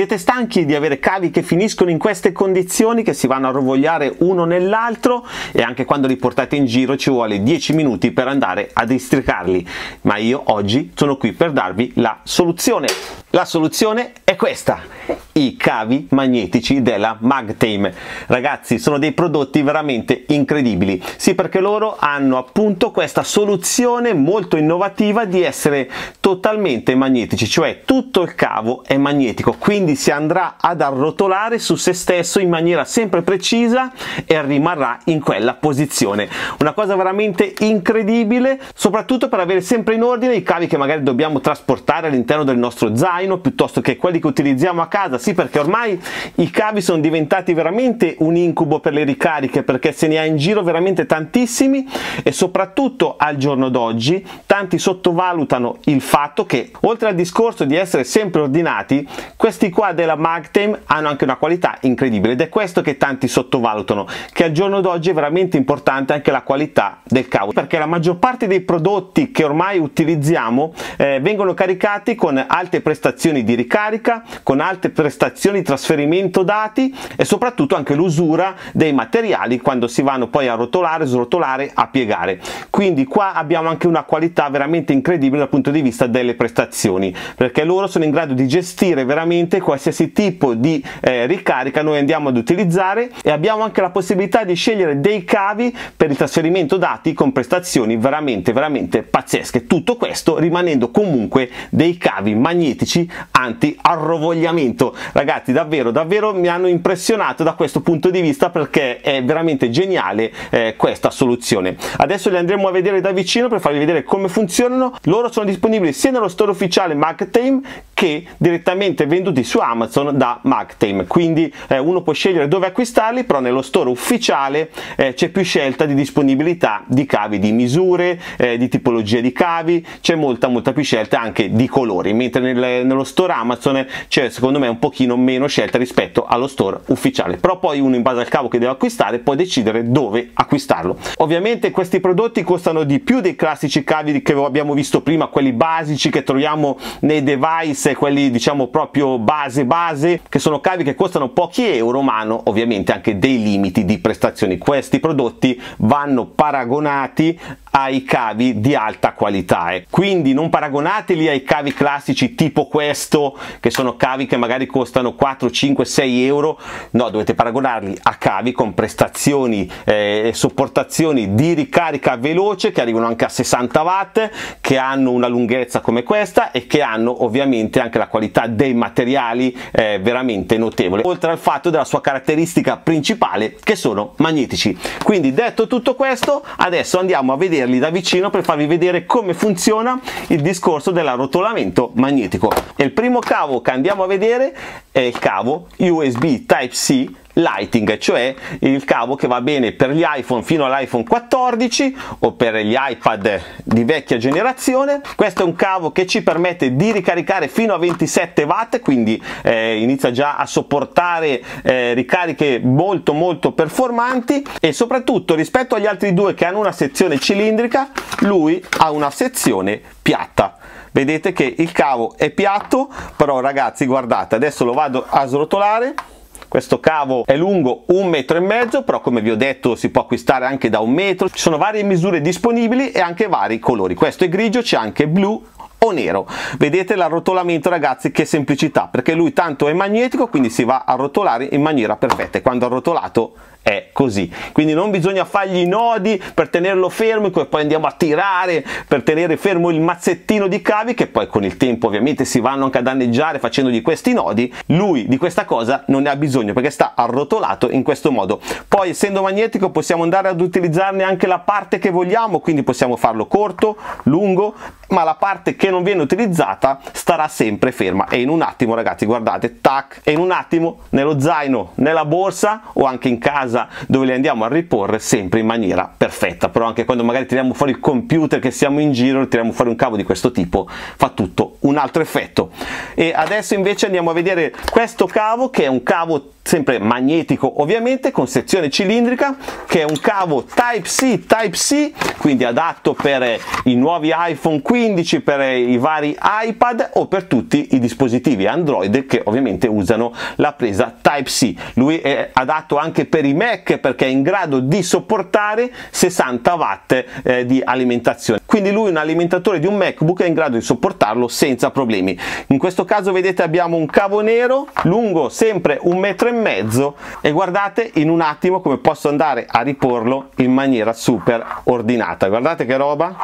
Siete stanchi di avere cavi che finiscono in queste condizioni, che si vanno a rovogliare uno nell'altro, e anche quando li portate in giro ci vuole 10 minuti per andare a districarli? Ma io oggi sono qui per darvi la soluzione. La soluzione è questa: i cavi magnetici della Magtame. Ragazzi, sono dei prodotti veramente incredibili. Sì, perché loro hanno appunto questa soluzione molto innovativa di essere totalmente magnetici, cioè tutto il cavo è magnetico, quindi si andrà ad arrotolare su se stesso in maniera sempre precisa e rimarrà in quella posizione. Una cosa veramente incredibile, soprattutto per avere sempre in ordine i cavi che magari dobbiamo trasportare all'interno del nostro zaino piuttosto che quelli che utilizziamo a casa. Sì, perché ormai i cavi sono diventati veramente un incubo per le ricariche, perché se ne ha in giro veramente tantissimi, e soprattutto al giorno d'oggi tanti sottovalutano il fatto che, oltre al discorso di essere sempre ordinati, questi qua della Magtame hanno anche una qualità incredibile, ed è questo che tanti sottovalutano, che al giorno d'oggi è veramente importante anche la qualità del cavo, perché la maggior parte dei prodotti che ormai utilizziamo vengono caricati con alte prestazioni di ricarica, con alte prestazioni di trasferimento dati, e soprattutto anche l'usura dei materiali quando si vanno poi a rotolare, srotolare, a piegare. Quindi qua abbiamo anche una qualità veramente incredibile dal punto di vista delle prestazioni, perché loro sono in grado di gestire veramente qualsiasi tipo di ricarica noi andiamo ad utilizzare, e abbiamo anche la possibilità di scegliere dei cavi per il trasferimento dati con prestazioni veramente pazzesche. Tutto questo rimanendo comunque dei cavi magnetici anti-arrovogliamento. Ragazzi, davvero mi hanno impressionato da questo punto di vista, perché è veramente geniale questa soluzione. Adesso li andremo a vedere da vicino per farvi vedere come funzionano. Loro sono disponibili sia nello store ufficiale Magtame che direttamente venduti su Amazon da Magtame, quindi uno può scegliere dove acquistarli, però nello store ufficiale c'è più scelta di disponibilità di cavi, di misure, di tipologie di cavi, c'è molta più scelta anche di colori, mentre nello store Amazon c'è secondo me un pochino meno scelta rispetto allo store ufficiale. Però poi uno, in base al cavo che deve acquistare, può decidere dove acquistarlo. Ovviamente questi prodotti costano di più dei classici cavi che abbiamo visto prima, quelli basici che troviamo nei device, quelli diciamo proprio base, che sono cavi che costano pochi euro, ma hanno ovviamente anche dei limiti di prestazioni. Questi prodotti vanno paragonati ai cavi di alta qualità, quindi non paragonateli ai cavi classici tipo questo, che sono cavi che magari costano 4, 5, 6 euro. No, dovete paragonarli a cavi con prestazioni e sopportazioni di ricarica veloce, che arrivano anche a 60 watt, che hanno una lunghezza come questa e che hanno ovviamente anche la qualità dei materiali veramente notevole, oltre al fatto della sua caratteristica principale, che sono magnetici. Quindi, detto tutto questo, adesso andiamo a vederli da vicino per farvi vedere come funziona il discorso dell'arrotolamento magnetico. E il primo cavo che andiamo a vedere è il cavo USB Type-C Lighting, cioè il cavo che va bene per gli iPhone fino all'iPhone 14 o per gli iPad di vecchia generazione. Questo è un cavo che ci permette di ricaricare fino a 27 watt, quindi inizia già a sopportare ricariche molto performanti, e soprattutto rispetto agli altri due che hanno una sezione cilindrica, lui ha una sezione piatta. Vedete che il cavo è piatto, però ragazzi guardate, adesso lo vado a srotolare. Questo cavo è lungo 1,5 metri, però come vi ho detto si può acquistare anche da 1 metro. Ci sono varie misure disponibili e anche vari colori. Questo è grigio, c'è anche blu o nero. Vedete l'arrotolamento, ragazzi, che semplicità, perché lui tanto è magnetico, quindi si va a rotolare in maniera perfetta, e quando arrotolato è così, quindi non bisogna fargli i nodi per tenerlo fermo e poi andiamo a tirare per tenere fermo il mazzettino di cavi, che poi con il tempo ovviamente si vanno anche a danneggiare facendogli questi nodi. Lui di questa cosa non ne ha bisogno, perché sta arrotolato in questo modo. Poi, essendo magnetico, possiamo andare ad utilizzarne anche la parte che vogliamo, quindi possiamo farlo corto, lungo, ma la parte che non viene utilizzata starà sempre ferma, e in un attimo, ragazzi, guardate, tac, e in un attimo nello zaino, nella borsa o anche in casa dove li andiamo a riporre, sempre in maniera perfetta. Però anche quando magari tiriamo fuori il computer, che siamo in giro, tiriamo fuori un cavo di questo tipo, fa tutto un altro effetto. E adesso invece andiamo a vedere questo cavo, che è un cavo sempre magnetico ovviamente, con sezione cilindrica, che è un cavo Type-C, quindi adatto per i nuovi iPhone 15, per i vari iPad o per tutti i dispositivi Android che ovviamente usano la presa Type-C. Lui è adatto anche per i Mac perché è in grado di sopportare 60 watt di alimentazione, quindi lui, un alimentatore di un MacBook, è in grado di sopportarlo senza problemi. In questo caso vedete abbiamo un cavo nero lungo sempre 1,5 m e guardate in un attimo come posso andare a riporlo in maniera super ordinata. Guardate che roba,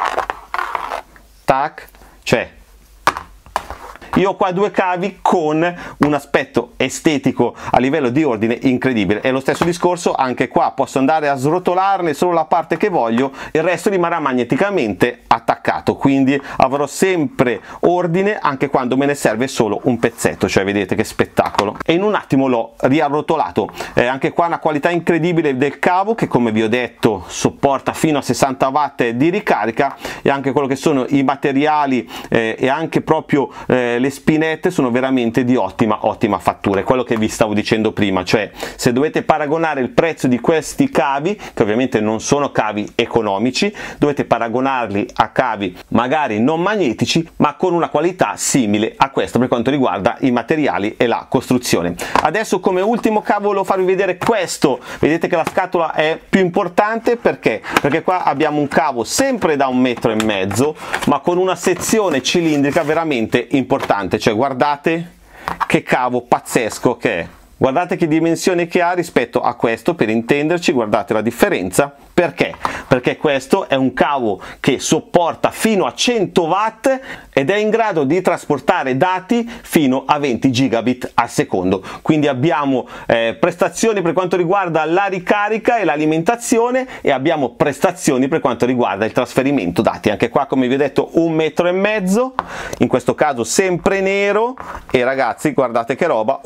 tac, cioè io ho qua due cavi con un aspetto estetico a livello di ordine incredibile, e lo stesso discorso anche qua, posso andare a srotolarne solo la parte che voglio, il resto rimarrà magneticamente attaccato, quindi avrò sempre ordine anche quando me ne serve solo un pezzetto, cioè vedete che spettacolo. E in un attimo l'ho riarrotolato, anche qua una qualità incredibile del cavo che, come vi ho detto, sopporta fino a 60 watt di ricarica, e anche quello che sono i materiali e anche proprio le spinette sono veramente di ottima fattura. È quello che vi stavo dicendo prima, cioè se dovete paragonare il prezzo di questi cavi, che ovviamente non sono cavi economici, dovete paragonarli a cavi magari non magnetici ma con una qualità simile a questo per quanto riguarda i materiali e la costruzione. Adesso come ultimo cavo volevo farvi vedere questo. Vedete che la scatola è più importante perché qua abbiamo un cavo sempre da 1,5 m ma con una sezione cilindrica veramente importante, cioè guardate che cavo pazzesco che è, guardate che dimensione che ha rispetto a questo, per intenderci, guardate la differenza. Perché? Perché questo è un cavo che sopporta fino a 100 watt ed è in grado di trasportare dati fino a 20 gigabit al secondo, quindi abbiamo prestazioni per quanto riguarda la ricarica e l'alimentazione, e abbiamo prestazioni per quanto riguarda il trasferimento dati. Anche qua, come vi ho detto, 1,5 m, in questo caso sempre nero, e ragazzi guardate che roba,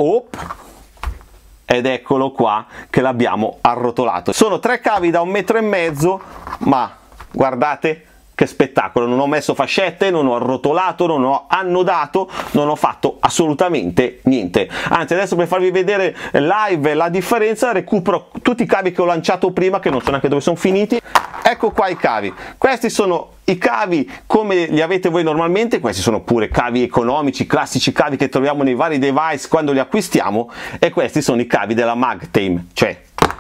ed eccolo qua che l'abbiamo arrotolato. Sono 3 cavi da 1,5 m, ma guardate che spettacolo, non ho messo fascette, non ho arrotolato, non ho annodato, non ho fatto assolutamente niente. Anzi, adesso per farvi vedere live la differenza recupero tutti i cavi che ho lanciato prima, che non so neanche dove sono finiti. Ecco qua i cavi, questi sono i cavi come li avete voi normalmente, questi sono pure cavi economici, classici cavi che troviamo nei vari device quando li acquistiamo, e questi sono i cavi della Magtame, cioè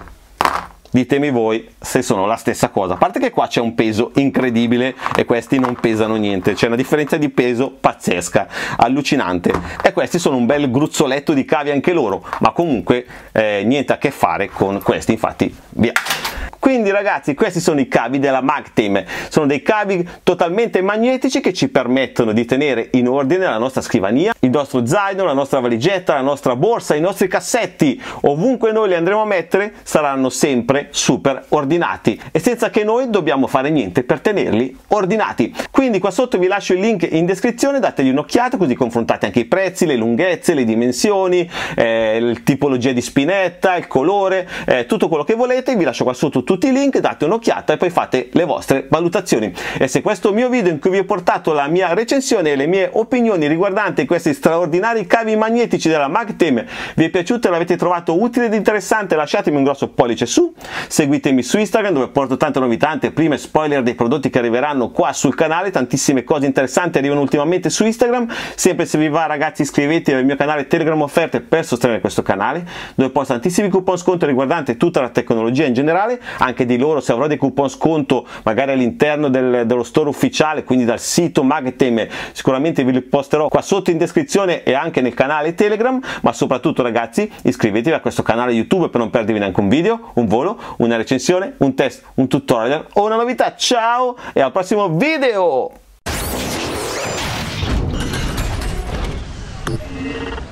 ditemi voi se sono la stessa cosa, a parte che qua c'è un peso incredibile e questi non pesano niente, c'è una differenza di peso pazzesca, allucinante, e questi sono un bel gruzzoletto di cavi anche loro, ma comunque niente a che fare con questi, infatti via. Quindi ragazzi, questi sono i cavi della Magtame, sono dei cavi totalmente magnetici che ci permettono di tenere in ordine la nostra scrivania, il nostro zaino, la nostra valigetta, la nostra borsa, i nostri cassetti, ovunque noi li andremo a mettere saranno sempre super ordinati e senza che noi dobbiamo fare niente per tenerli ordinati. Quindi qua sotto vi lascio il link in descrizione, dategli un'occhiata così confrontate anche i prezzi, le lunghezze, le dimensioni, la tipologia di spinetta, il colore, tutto quello che volete. Vi lascio qua sotto tutti i link, date un'occhiata e poi fate le vostre valutazioni. E se questo mio video in cui vi ho portato la mia recensione e le mie opinioni riguardanti questi straordinari cavi magnetici della Magtame vi è piaciuto e l'avete trovato utile ed interessante, lasciatemi un grosso pollice su, seguitemi su Instagram dove porto tante novità, anteprime, spoiler dei prodotti che arriveranno qua sul canale, tantissime cose interessanti arrivano ultimamente su Instagram. Sempre se vi va ragazzi iscrivetevi al mio canale Telegram offerte per sostenere questo canale dove posto tantissimi coupon sconto riguardanti tutta la tecnologia in generale, anche di loro se avrò dei coupon sconto magari all'interno dello store ufficiale, quindi dal sito Magtame, sicuramente ve li posterò qua sotto in descrizione e anche nel canale Telegram. Ma soprattutto ragazzi iscrivetevi a questo canale YouTube per non perdervi neanche un video, un volo, una recensione, un test, un tutorial o una novità. Ciao e al prossimo video!